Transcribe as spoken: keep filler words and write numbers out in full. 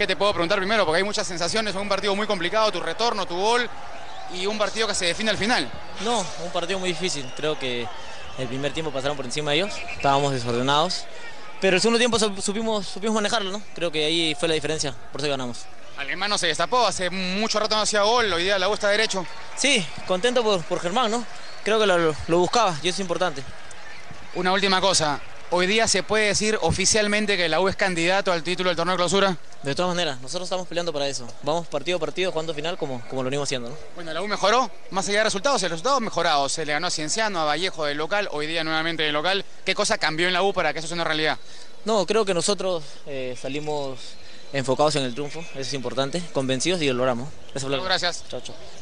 ¿Qué te puedo preguntar primero? Porque hay muchas sensaciones, fue un partido muy complicado, tu retorno, tu gol y un partido que se define al final. No, un partido muy difícil. Creo que el primer tiempo pasaron por encima de ellos, estábamos desordenados. Pero el segundo tiempo supimos, supimos manejarlo, ¿no? Creo que ahí fue la diferencia, por eso ganamos. Alemán se destapó, hace mucho rato no hacía gol, hoy día la U está derecho. Sí, contento por, por Germán, ¿no? Creo que lo, lo buscaba y eso es importante. Una última cosa, ¿hoy día se puede decir oficialmente que la U es candidato al título del torneo de clausura? De todas maneras, nosotros estamos peleando para eso. Vamos partido a partido, jugando final como, como lo venimos haciendo, ¿no? Bueno, la U mejoró, más allá de resultados, el resultado mejorado. Se le ganó a Cienciano, a Vallejo del local, hoy día nuevamente del local. ¿Qué cosa cambió en la U para que eso sea una realidad? No, creo que nosotros eh, salimos enfocados en el triunfo, eso es importante, convencidos y lo logramos. Eso fue lo... Gracias. Chao, chao.